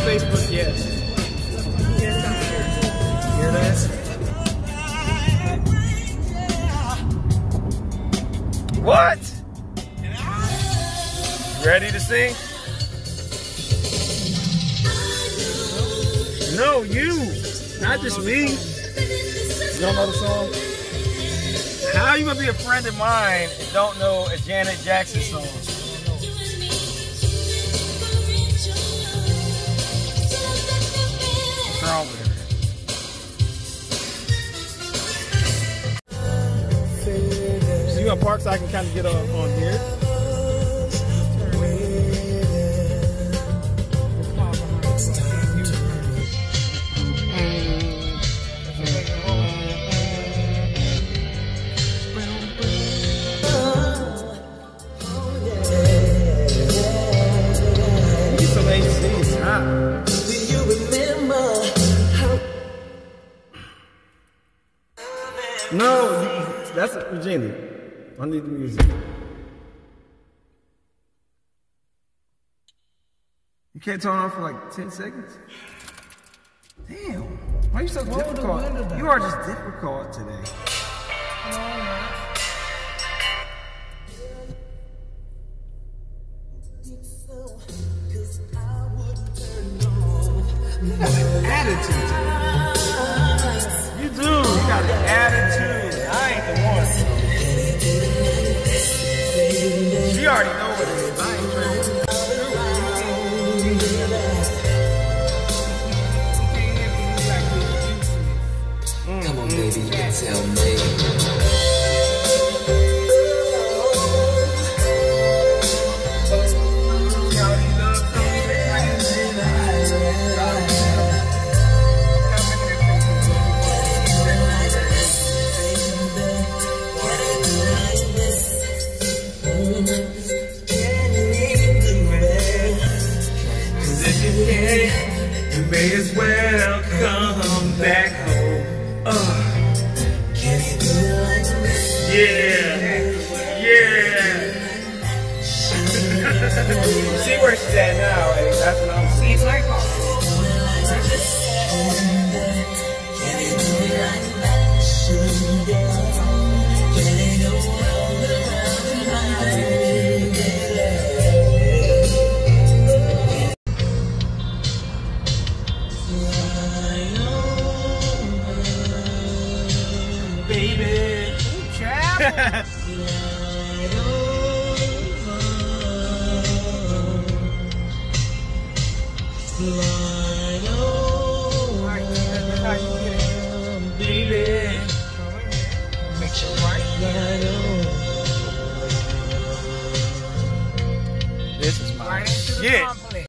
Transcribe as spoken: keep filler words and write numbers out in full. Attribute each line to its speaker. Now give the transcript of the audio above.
Speaker 1: Facebook, yes. Hear that? What? Ready to sing? No, you. Not just me. You don't know the song? How are you gonna be a friend of mine and don't know a Janet Jackson song? What's wrong with it? So you gonna park so I can kind of get on, on here? No, you, that's Virginia. I need the music. You can't turn on for like ten seconds? Damn. Why are you so Roll difficult? You are just difficult today. You got an attitude. You do. You got an attitude. I ain't the one. She already know what it is. I ain't tripping. Mm. Come on, baby, you can tell me. You may as well come back home. Uh. Yeah, yeah. See where she's at now, eh? That's what I'm saying. Like baby, trap. Baby, make sure right. This is my shit.